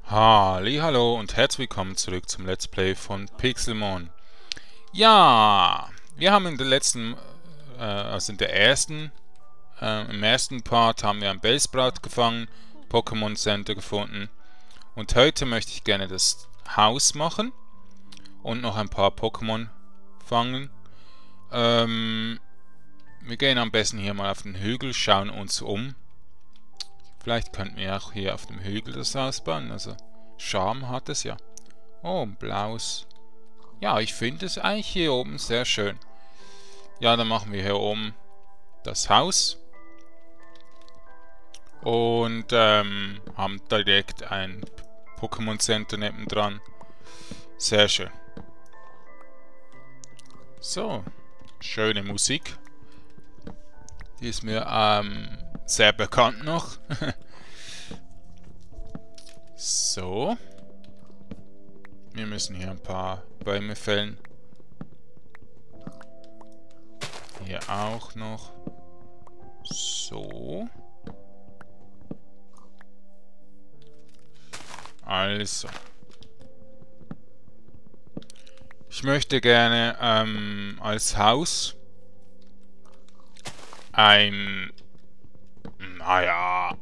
Hallo und herzlich willkommen zurück zum Let's Play von Pixelmon. Ja, wir haben in der letzten, also in der ersten, im ersten Part haben wir ein Bellsprout gefangen, Pokémon Center gefunden und heute möchte ich gerne das Haus machen und noch ein paar Pokémon fangen. Wir gehen am besten hier mal auf den Hügel, schauen uns um. Vielleicht könnten wir auch hier auf dem Hügel das Haus bauen, also Charme hat es ja. Oh, ein blaues. Ja, ich finde es eigentlich hier oben sehr schön. Ja, dann machen wir hier oben das Haus. Und haben direkt ein Pokémon Center nebendran. Sehr schön. So, schöne Musik. Die ist mir sehr bekannt noch. So. Wir müssen hier ein paar Bäume fällen. Hier auch noch. So. Also. Ich möchte gerne als Haus naja,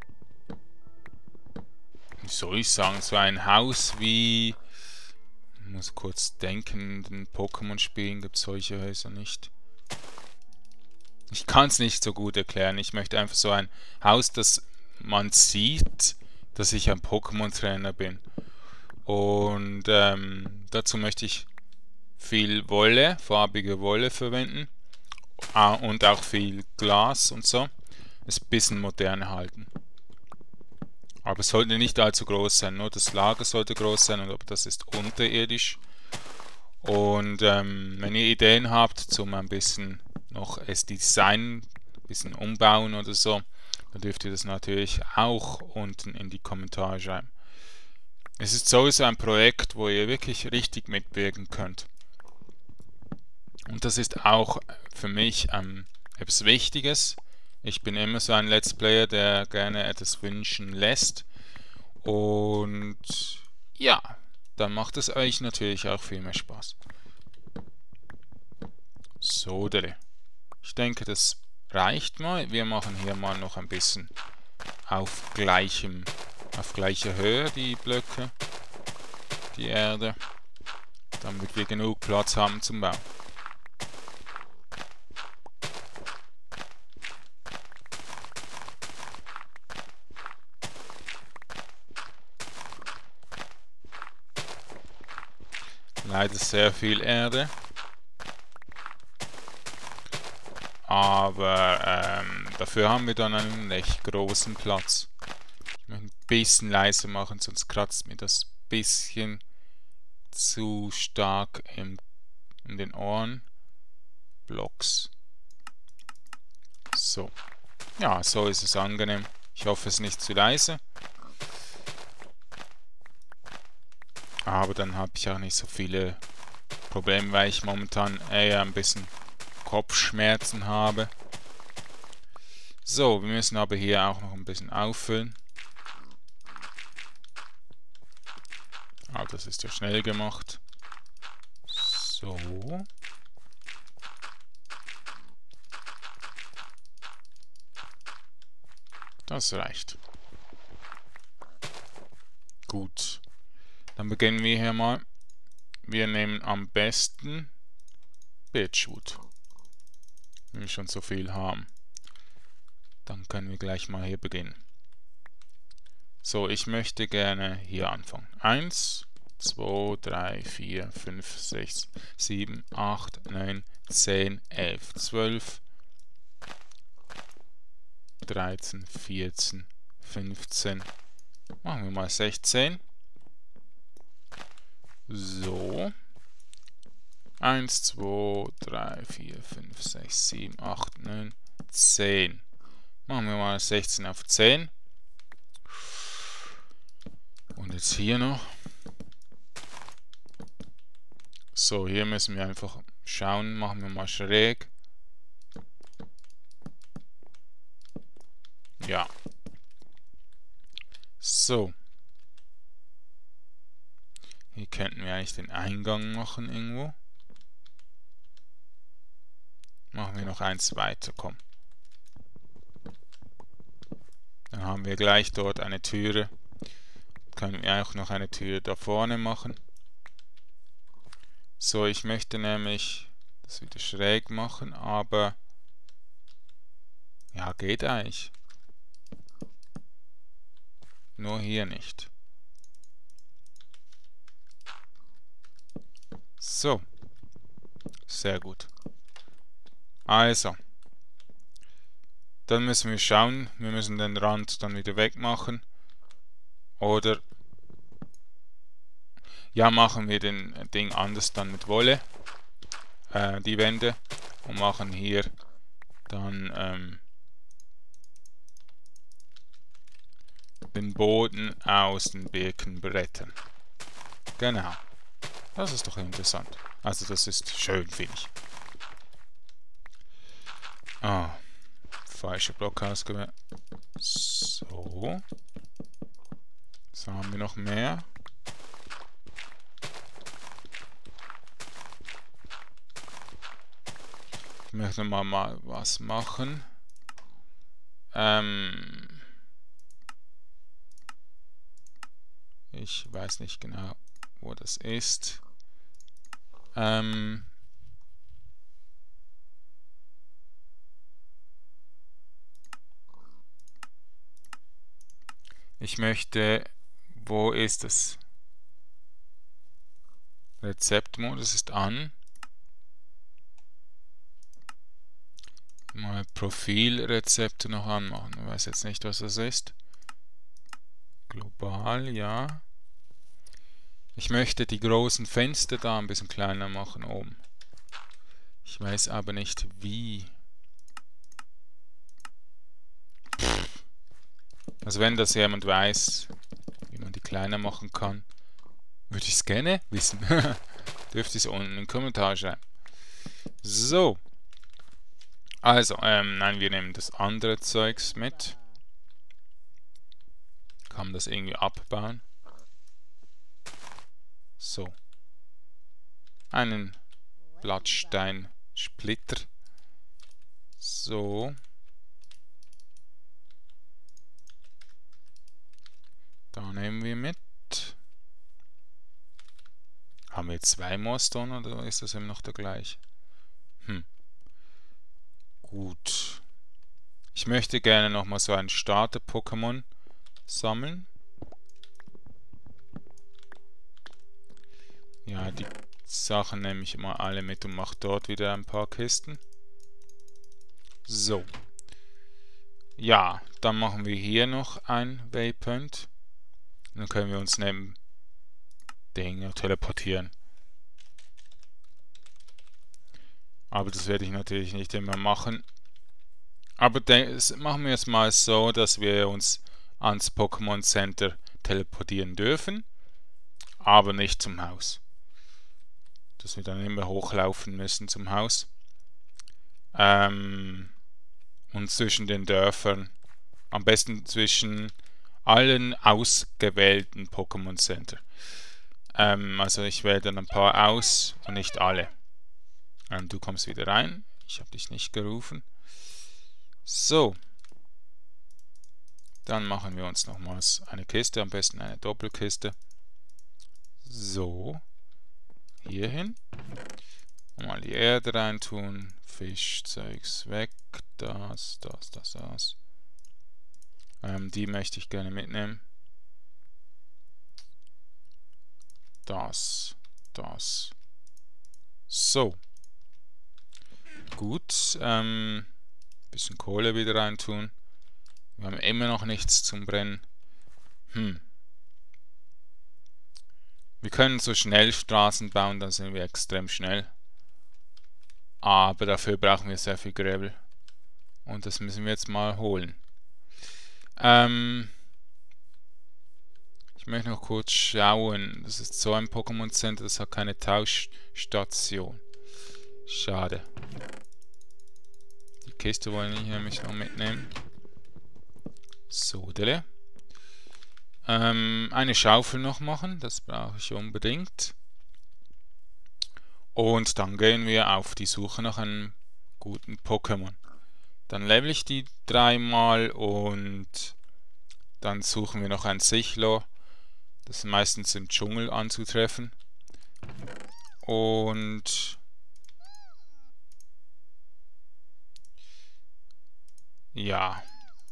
wie soll ich sagen, so ein Haus wie, ich muss kurz denken, in den Pokémon-Spielen gibt es solche Häuser nicht. Ich kann es nicht so gut erklären. Ich möchte einfach so ein Haus, das man sieht, dass ich ein Pokémon-Trainer bin. Und dazu möchte ich viel Wolle, farbige Wolle verwenden. Und auch viel Glas und so. Es ein bisschen modern halten. Aber es sollte nicht allzu groß sein. Nur das Lager sollte groß sein, und das ist unterirdisch. Und wenn ihr Ideen habt zum ein bisschen noch es Design, ein bisschen umbauen oder so, dann dürft ihr das natürlich auch unten in die Kommentare schreiben. Es ist sowieso ein Projekt, wo ihr wirklich richtig mitwirken könnt. Und das ist auch für mich etwas Wichtiges. Ich bin immer so ein Let's Player, der gerne etwas wünschen lässt. Und ja, dann macht es euch natürlich auch viel mehr Spaß. So, ich denke, das reicht mal. Wir machen hier mal noch ein bisschen auf gleicher Höhe die Blöcke, die Erde, damit wir genug Platz haben zum Bauen. Leider sehr viel Erde. Aber dafür haben wir dann einen recht großen Platz. Ich möchte ein bisschen leiser machen, sonst kratzt mir das ein bisschen zu stark in den Ohren. Blocks. So. Ja, so ist es angenehm. Ich hoffe, es ist nicht zu leise. Aber dann habe ich auch nicht so viele Probleme, weil ich momentan eher ein bisschen Kopfschmerzen habe. So, wir müssen aber hier auch noch ein bisschen auffüllen. Ah, das ist ja schnell gemacht. So. Das reicht. Gut. Dann beginnen wir hier mal. Wir nehmen am besten Birchwood. Wenn wir schon so viel haben. Dann können wir gleich mal hier beginnen. So, ich möchte gerne hier anfangen. 1, 2, 3, 4, 5, 6, 7, 8, 9, 10, 11, 12, 13, 14, 15. Machen wir mal 16. So. 1, 2, 3, 4, 5, 6, 7, 8, 9, 10. Machen wir mal 16 auf 10. Und jetzt hier noch. So, hier müssen wir einfach schauen. Machen wir mal schräg. Ja. So. Hier könnten wir eigentlich den Eingang machen irgendwo. Machen wir noch eins weiter, komm. Dann haben wir gleich dort eine Türe. Können wir auch noch eine Tür da vorne machen. So, ich möchte nämlich das wieder schräg machen, aber ja, geht eigentlich. Nur hier nicht. So. Sehr gut. Also. Dann müssen wir schauen. Wir müssen den Rand dann wieder wegmachen. Oder ja, machen wir den Ding anders dann mit Wolle. Die Wände. Und machen hier dann den Boden aus den Birkenbrettern. Genau. Das ist doch interessant. Also das ist schön, finde ich. Ah, falscher Block ausgewählt. So. So haben wir noch mehr. Ich möchte mal was machen. Ich weiß nicht genau, wo das ist. Ich möchte, wo ist es? Rezeptmodus ist an. Mal Profilrezepte noch anmachen. Ich weiß jetzt nicht, was das ist. Global, ja. Ich möchte die großen Fenster da ein bisschen kleiner machen oben. Ich weiß aber nicht wie. Also wenn das jemand weiß, wie man die kleiner machen kann, würde ich es gerne wissen. Dürft ihr es unten in den Kommentar schreiben. So. Also, nein, wir nehmen das andere Zeugs mit. Kann man das irgendwie abbauen. So. Einen Blattsteinsplitter. So. Da nehmen wir mit. Haben wir 2 Moorstone oder ist das eben noch der gleiche? Gut. Ich möchte gerne nochmal so ein Starter-Pokémon sammeln. Ja, die Sachen nehme ich mal alle mit und mache dort wieder ein paar Kisten. So. Ja, dann machen wir hier noch ein Waypoint. Dann können wir uns neben Dinge teleportieren. Aber das werde ich natürlich nicht immer machen. Aber das machen wir jetzt mal so, dass wir uns ans Pokémon Center teleportieren dürfen. Aber nicht zum Haus. Dass wir dann immer hochlaufen müssen zum Haus. Und zwischen den Dörfern. Am besten zwischen allen ausgewählten Pokémon Center. Also ich wähle dann ein paar aus und nicht alle. Du kommst wieder rein. Ich habe dich nicht gerufen. So. Dann machen wir uns nochmals eine Kiste. Am besten eine Doppelkiste. So. Hier hin. Mal die Erde reintun. Fischzeugs weg. Das. Die möchte ich gerne mitnehmen. Das. So. Gut. Bisschen Kohle wieder reintun. Wir haben immer noch nichts zum Brennen. Wir können so Schnellstraßen bauen, dann sind wir extrem schnell. Aber dafür brauchen wir sehr viel Gravel. Und das müssen wir jetzt mal holen. Ich möchte noch kurz schauen. Das ist so ein Pokémon Center, das hat keine Tauschstation. Schade. Die Kiste wollen ich nämlich noch mitnehmen. So, dele. eine Schaufel noch machen, das brauche ich unbedingt. Und dann gehen wir auf die Suche nach einem guten Pokémon. Dann level ich die dreimal und dann suchen wir noch ein Sichlor. Das ist meistens im Dschungel anzutreffen. Und ja.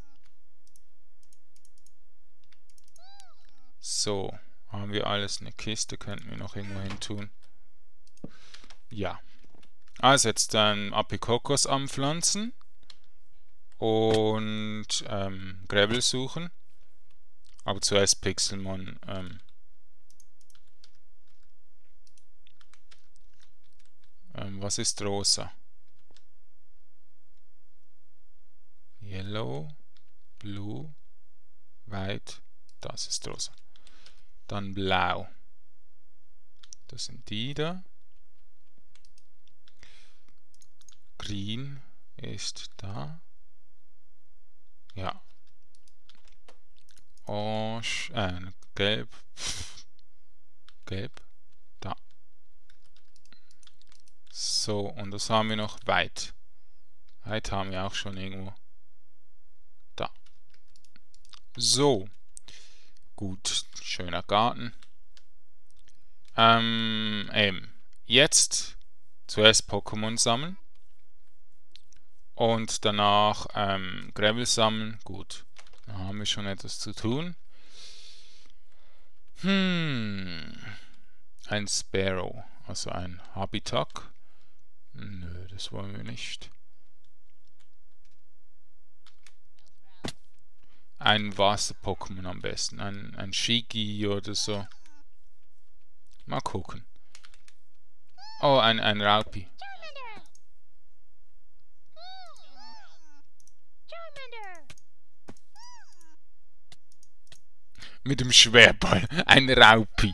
So, haben wir alles. Eine Kiste könnten wir noch irgendwo hin tun. Ja. Also jetzt dann Apikokos anpflanzen und Gravel suchen. Aber zuerst Pixelmon. Was ist rosa? Yellow, Blue, White. Das ist rosa. Dann blau. Das sind die da. Green ist da. Ja. Orange, gelb. Gelb. Da. So, und das haben wir noch White. White haben wir auch schon irgendwo. Da. So. Gut. Schöner Garten. Eben. Jetzt zuerst Pokémon sammeln. Und danach Gravel sammeln. Gut. Da haben wir schon etwas zu tun. Ein Sparrow. Also ein Habitak. Nö, das wollen wir nicht. Ein Wasser-Pokémon am besten. Ein Shigi oder so. Mal gucken. Oh, ein Raupi. Mit dem Schwerball. Ein Raupi.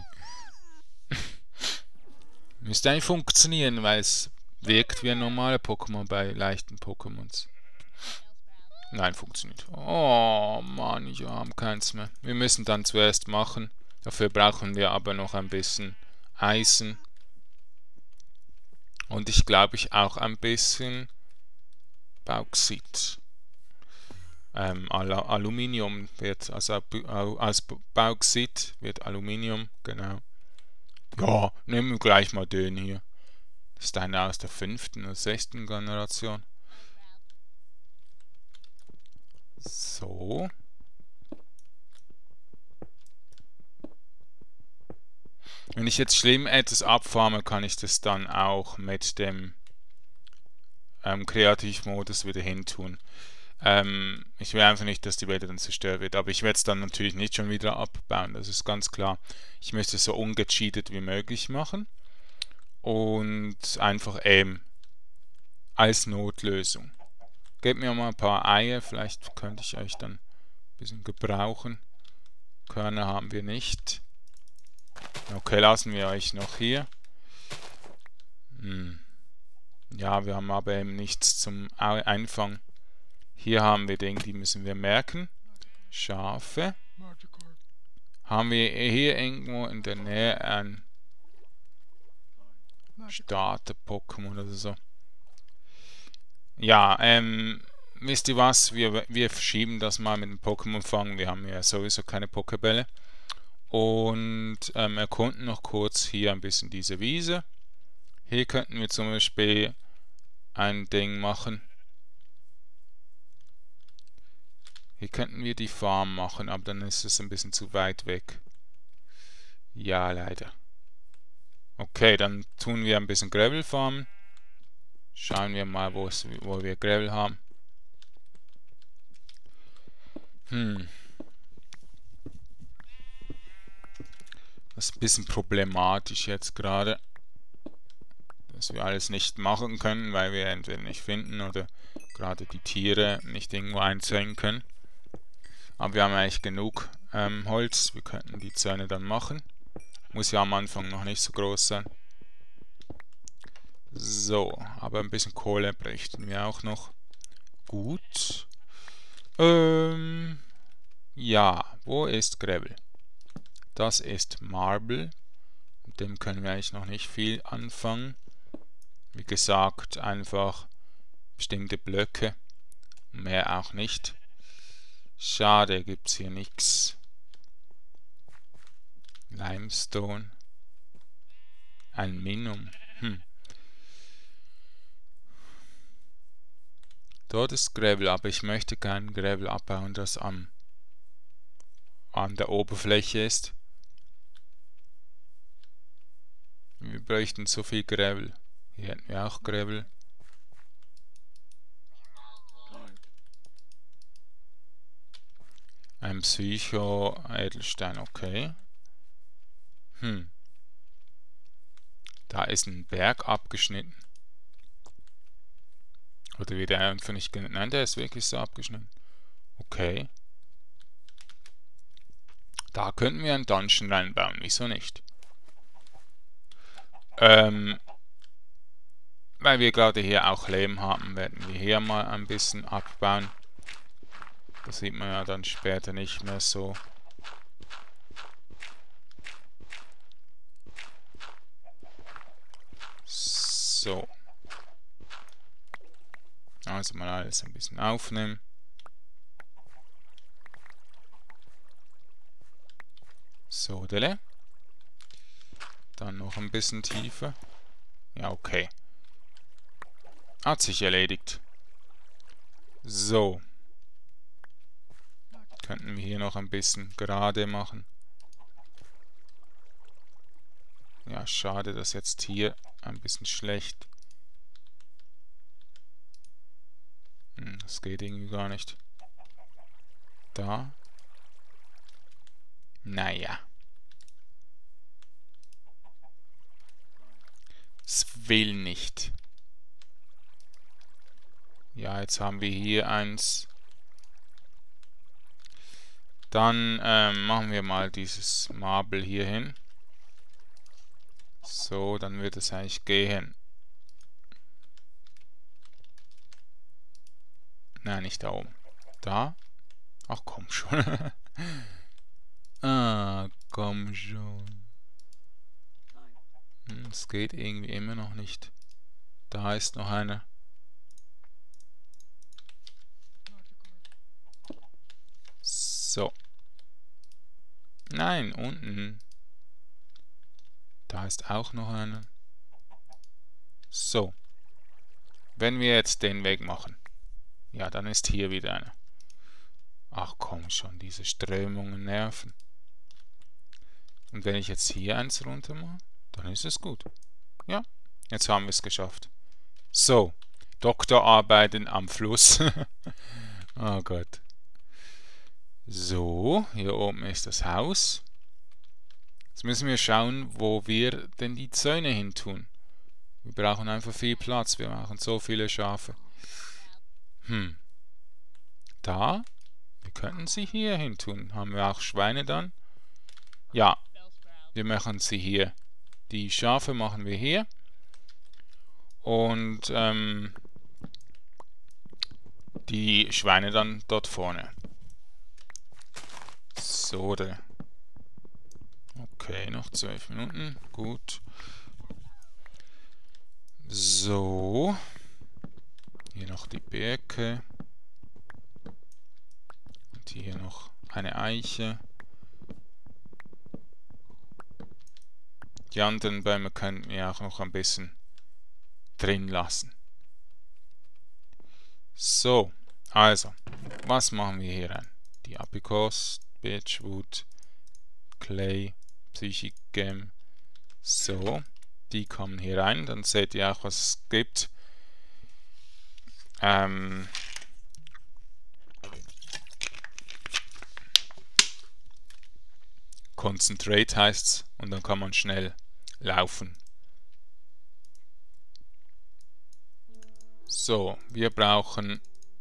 Müsste eigentlich funktionieren, weil es wirkt wie ein normaler Pokémon bei leichten Pokémons. Nein, funktioniert. Oh Mann, ich habe keins mehr. Wir müssen dann zuerst machen. Dafür brauchen wir aber noch ein bisschen Eisen. Und ich glaube auch ein bisschen Bauxit. Aluminium wird, also aus Bauxit wird Aluminium, genau. Ja, nehmen wir gleich mal den hier. Das ist einer aus der 5. oder 6. Generation. So. Wenn ich jetzt schlimm etwas abfarme, kann ich das dann auch mit dem Kreativmodus wieder hintun. Ich will einfach nicht, dass die Welt dann zerstört wird, aber ich werde es dann natürlich nicht schon wieder abbauen, das ist ganz klar. Ich möchte es so ungecheatet wie möglich machen und einfach als Notlösung. Gebt mir mal ein paar Eier, vielleicht könnte ich euch dann ein bisschen gebrauchen. Körner haben wir nicht. Okay, lassen wir euch noch hier. Ja, wir haben aber eben nichts zum Einfangen. Hier haben wir Dinge, die müssen wir merken. Schafe. Haben wir hier irgendwo in der Nähe ein Starter-Pokémon oder so? Ja, wisst ihr was? Wir verschieben das mal mit dem Pokémon-Fangen. Wir haben ja sowieso keine Pokébälle. Und erkunden noch kurz hier ein bisschen diese Wiese. Hier könnten wir zum Beispiel ein Ding machen. Hier könnten wir die Farm machen, aber dann ist es ein bisschen zu weit weg. Ja, leider. Okay, dann tun wir ein bisschen Gravel farmen. Schauen wir mal, wo wir Gravel haben. Das ist ein bisschen problematisch jetzt gerade. Dass wir alles nicht machen können, weil wir entweder nicht finden oder gerade die Tiere nicht irgendwo einzäunen können. Aber wir haben eigentlich genug Holz. Wir könnten die Zäune dann machen. Muss ja am Anfang noch nicht so groß sein. So, aber ein bisschen Kohle bräuchten wir auch noch. Gut. Ja, wo ist Gravel? Das ist Marble. Mit dem können wir eigentlich noch nicht viel anfangen. Wie gesagt, einfach bestimmte Blöcke. Mehr auch nicht. Schade, gibt es hier nichts. Limestone. Aluminium. Dort ist Gravel, aber ich möchte kein Gravel abbauen, das an der Oberfläche ist. Wir bräuchten so viel Gravel. Hier hätten wir auch Gravel. Ein Psycho-Edelstein, okay. Da ist ein Berg abgeschnitten. Oder wird der einfach nicht genannt? Nein, der ist wirklich so abgeschnitten. Okay. Da könnten wir einen Dungeon reinbauen. Wieso nicht? Weil wir gerade hier auch Lehm haben, werden wir hier mal ein bisschen abbauen. Das sieht man ja dann später nicht mehr so. So. Also mal alles ein bisschen aufnehmen. So, Dele. Dann noch ein bisschen tiefer. Ja, okay. Hat sich erledigt. So. Könnten wir hier noch ein bisschen gerade machen. Ja, schade, dass jetzt hier ein bisschen schlecht. Das geht irgendwie gar nicht. Da. Naja. Es will nicht. Ja, jetzt haben wir hier eins. Dann machen wir mal dieses Marble hier hin. So, dann wird es eigentlich gehen. Nein, nicht da oben. Da? Ach, komm schon. Ah, komm schon. Es geht irgendwie immer noch nicht. Da ist noch einer. So. Nein, unten. Da ist auch noch einer. So. Wenn wir jetzt den Weg machen. Ja, dann ist hier wieder einer. Ach komm schon, diese Strömungen nerven. Und wenn ich jetzt hier eins runter mache, dann ist es gut. Ja, jetzt haben wir es geschafft. So, Doktorarbeiten am Fluss. Oh Gott. So, hier oben ist das Haus. Jetzt müssen wir schauen, wo wir denn die Zäune hin tun. Wir brauchen einfach viel Platz. Wir brauchen so viele Schafe. Da? Wir könnten sie hier hin tun. Haben wir auch Schweine dann? Ja, wir machen sie hier. Die Schafe machen wir hier. Und die Schweine dann dort vorne. So, okay, noch 12 Minuten. Gut. So. Hier noch die Birke. Und hier noch eine Eiche. Die anderen Bäume können wir auch noch ein bisschen drin lassen. So, also, was machen wir hier rein? Die Aprikos, Birchwood, Clay, Psychic Gem. So, die kommen hier rein. Dann seht ihr auch, was es gibt. Concentrate heißt's und dann kann man schnell laufen. So, wir brauchen...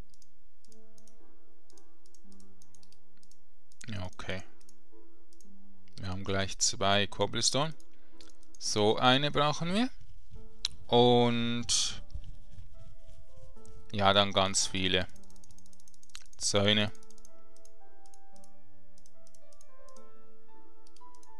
Ja, okay. Wir haben gleich 2 Cobblestone. So eine brauchen wir. Und... ja, dann ganz viele Zäune.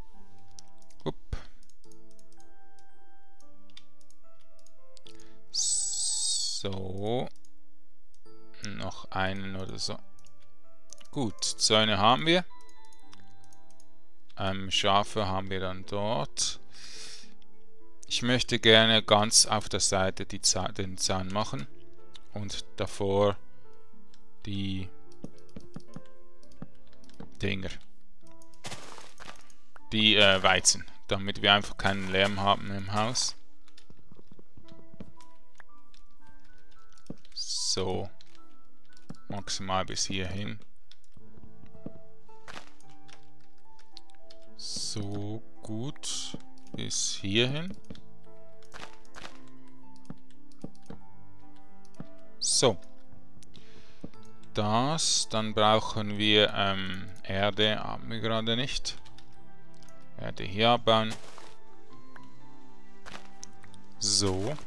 So. Noch einen oder so. Gut, Zäune haben wir. Schafe haben wir dann dort. Ich möchte gerne ganz auf der Seite den Zaun machen. Und davor die Dinger. Die Weizen. Damit wir einfach keinen Lärm haben im Haus. So. Maximal bis hierhin. So gut bis hierhin. So. Dann brauchen wir Erde, haben wir gerade nicht. Erde hier abbauen. So.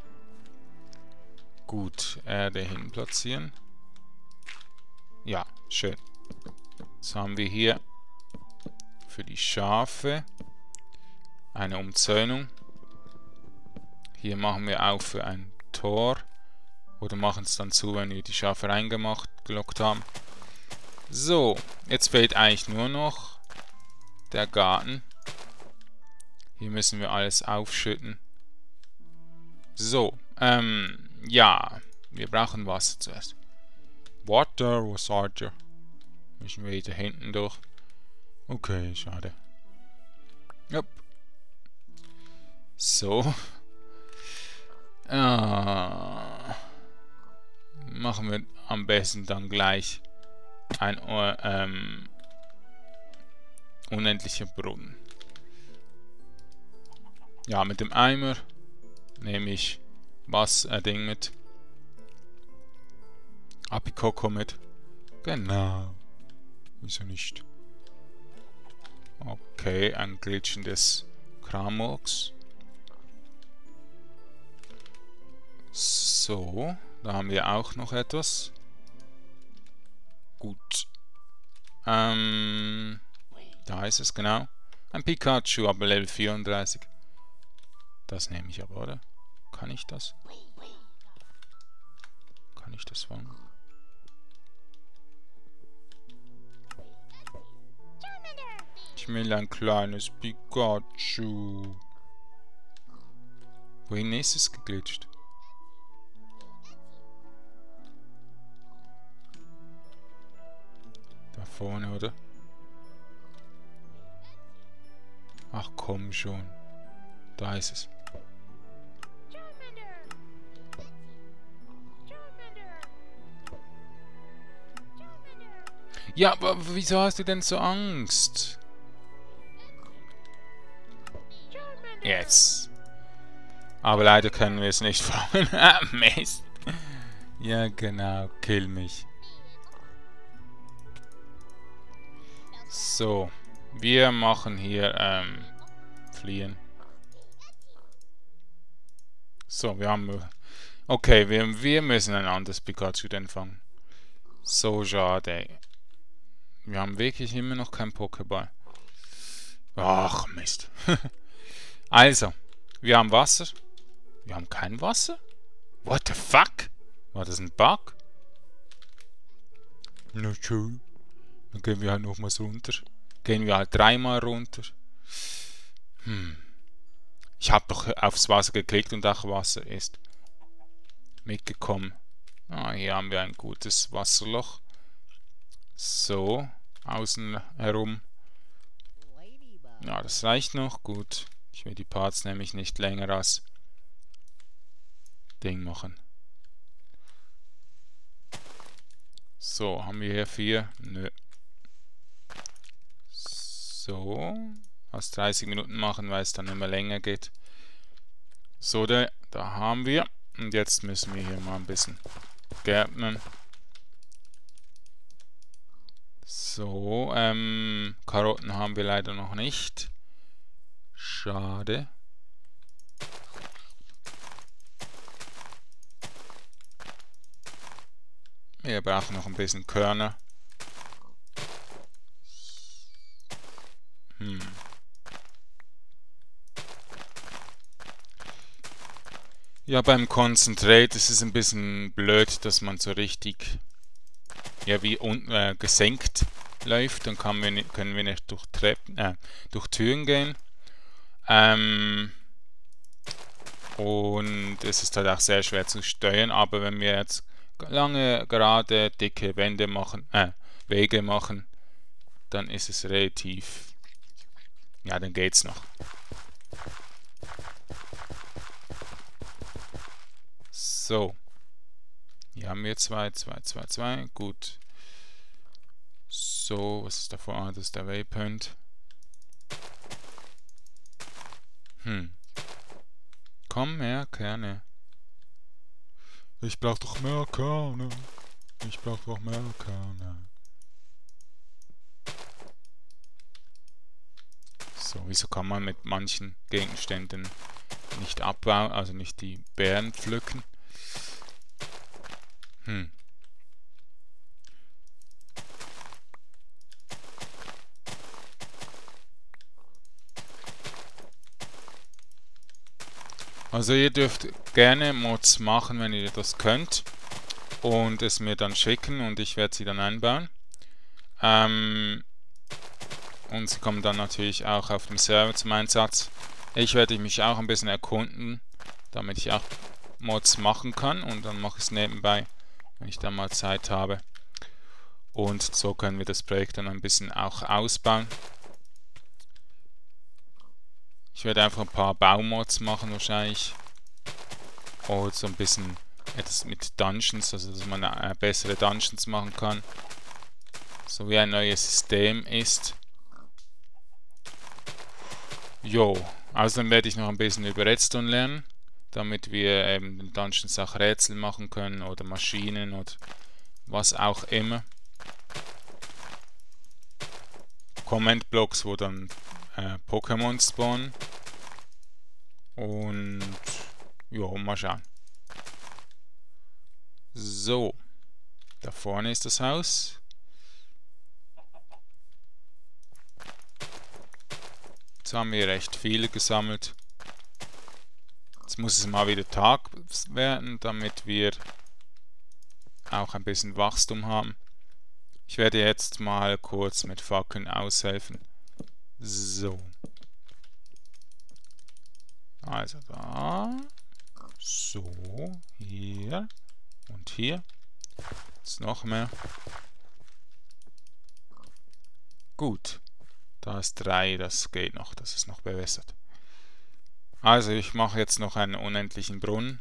Gut, Erde hin platzieren. Ja, schön. Jetzt haben wir hier für die Schafe eine Umzäunung. Hier machen wir auch für ein Tor. Oder machen es dann zu, wenn wir die Schafe gelockt haben. So, jetzt fehlt eigentlich nur noch der Garten. Hier müssen wir alles aufschütten. So, ja, wir brauchen Wasser zuerst. Water, wo seid ihr? Müssen wir wieder hinten durch. Okay, schade. Yep. So. Machen wir am besten dann gleich ein unendlicher Brunnen. Ja, mit dem Eimer nehme ich Ding mit. Apikoko mit. Genau. Wieso nicht? Okay, ein glitschendes Kramorks. So, da haben wir auch noch etwas. Gut. Da ist es, genau. Ein Pikachu, aber Level 34. Das nehme ich aber, oder? Kann ich das? Kann ich das fangen? Ich will ein kleines Pikachu. Wohin ist es geglitscht? Da vorne, oder? Ach komm schon. Da ist es. Ja, aber wieso hast du denn so Angst? Jetzt. Aber leider können wir es nicht fangen. Ah, Mist. Ja, genau. Kill mich. So. Wir machen hier, fliehen. So, wir haben... Okay, wir müssen ein anderes Pikachu dann fangen. So schade. Wir haben wirklich immer noch kein Pokéball. Ach, Mist. Also, wir haben Wasser. Wir haben kein Wasser? What the fuck? War das ein Bug? Na schön. Dann gehen wir halt nochmals runter. Gehen wir halt 3-mal runter. Ich habe doch aufs Wasser geklickt und auch Wasser ist mitgekommen. Ah, hier haben wir ein gutes Wasserloch. So, außen herum. Ja, das reicht noch. Gut. Ich will die Parts nämlich nicht länger als Ding machen. So, haben wir hier 4? Nö. So. Aus 30 Minuten machen, weil es dann immer länger geht. So, da haben wir. Und jetzt müssen wir hier mal ein bisschen gärtnern. So, Karotten haben wir leider noch nicht. Schade. Wir brauchen noch ein bisschen Körner. Ja, beim Concentrate ist es ein bisschen blöd, dass man so richtig, ja, wie gesenkt läuft. Dann können wir nicht durch durch Türen gehen. Und es ist halt auch sehr schwer zu steuern, aber wenn wir jetzt lange, gerade, dicke Wege machen, dann ist es relativ, ja, dann geht's noch. So. Hier haben wir 2, 2, 2, 2. Gut. So, was ist davor? Ah, das ist der Waypoint. Komm her, Kerne. Ich brauch doch mehr Kerne. Ich brauch doch mehr Kerne. So, wieso kann man mit manchen Gegenständen nicht abbauen, also nicht die Beeren pflücken? Also ihr dürft gerne Mods machen, wenn ihr das könnt, und es mir dann schicken und ich werde sie dann einbauen. Und sie kommen dann natürlich auch auf dem Server zum Einsatz. Ich werde mich auch ein bisschen erkunden, damit ich auch Mods machen kann, und dann mache ich es nebenbei, wenn ich dann mal Zeit habe. Und so können wir das Projekt dann ein bisschen auch ausbauen. Ich werde einfach ein paar Baumods machen wahrscheinlich. Oder so ein bisschen etwas mit Dungeons, also dass man bessere Dungeons machen kann. So wie ein neues System ist. Jo, außerdem werde ich noch ein bisschen über Redstone lernen, damit wir eben in Dungeons auch Rätsel machen können oder Maschinen oder was auch immer. Comment-Blocks, wo dann Pokémon spawnen. Und ja, mal schauen. So, da vorne ist das Haus. Jetzt haben wir recht viele gesammelt. Jetzt muss es mal wieder Tag werden, damit wir auch ein bisschen Wachstum haben. Ich werde jetzt mal kurz mit Fackeln aushelfen. So. Also da. So. Hier. Und hier. Jetzt noch mehr. Gut. Da ist 3. Das geht noch. Das ist noch bewässert. Also ich mache jetzt noch einen unendlichen Brunnen.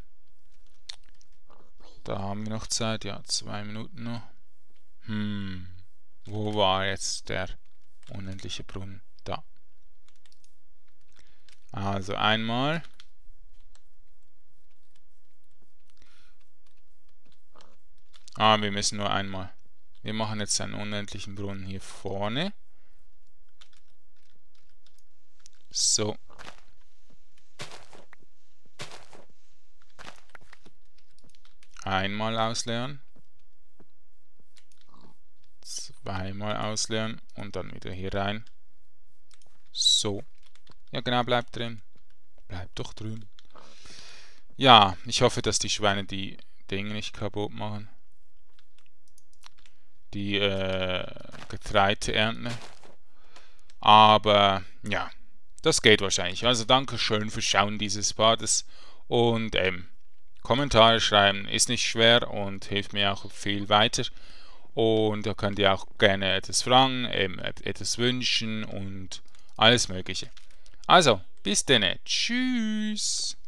Da haben wir noch Zeit. Ja, 2 Minuten noch. Wo war jetzt der unendliche Brunnen? Da. Also einmal. Wir müssen nur einmal. Wir machen jetzt einen unendlichen Brunnen hier vorne. So. Einmal ausleeren. Zweimal ausleeren und dann wieder hier rein. So. Ja genau, bleibt drin. Bleibt doch drin. Ja, ich hoffe, dass die Schweine die Dinge nicht kaputt machen. Die Getreideernte. Aber ja, das geht wahrscheinlich. Also danke schön fürs Schauen dieses Partes. Und Kommentare schreiben ist nicht schwer und hilft mir auch viel weiter. Und da könnt ihr auch gerne etwas fragen, etwas wünschen und alles Mögliche. Also, bis dann. Tschüss.